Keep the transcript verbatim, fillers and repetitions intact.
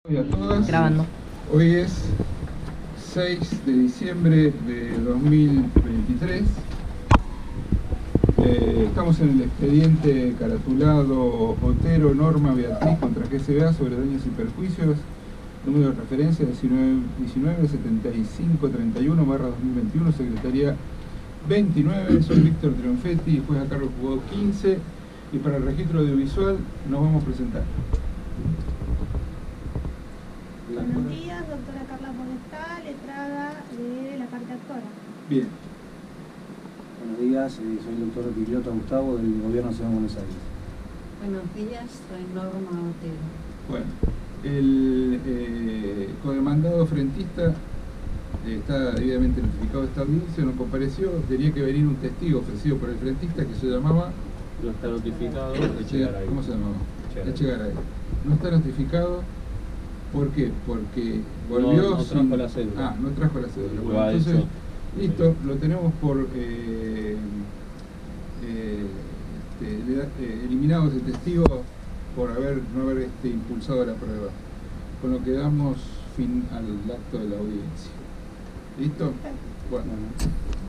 Hoy a todas. Grabando. Hoy es seis de diciembre de dos mil veintitrés. Eh, estamos en el expediente caratulado Otero Norma Beatriz contra G S B A sobre daños y perjuicios, número de referencia diecinueve setenta y cinco treinta y uno barra dos mil veintiuno, secretaría veintinueve. Soy Víctor Trionfetti, juez a cargo juzgado quince, y para el registro audiovisual nos vamos a presentar. Buenos días, doctora Carla Podestá, letrada de la parte actora. Bien. Buenos días, eh, soy el doctor Vigliotto Gustavo del Gobierno Nacional de Buenos Aires. Buenos días, soy Norma Otero. Bueno, el eh, codemandado frentista eh, está debidamente notificado de esta audiencia, no compareció. Tenía que venir un testigo ofrecido por el frentista que se llamaba... No está notificado, Echegaray. ¿Cómo se llamaba? Echegaray. Echegaray. No está notificado. ¿Por qué? Porque volvió no, no sin... trajo la cédula. Ah, no trajo la cédula. Bueno, Igual entonces, eso. listo, lo tenemos por eh, eh, este, le da- eh, eliminado ese testigo por haber no haber este, impulsado la prueba. Con lo que damos fin al acto de la audiencia. ¿Listo? Bueno.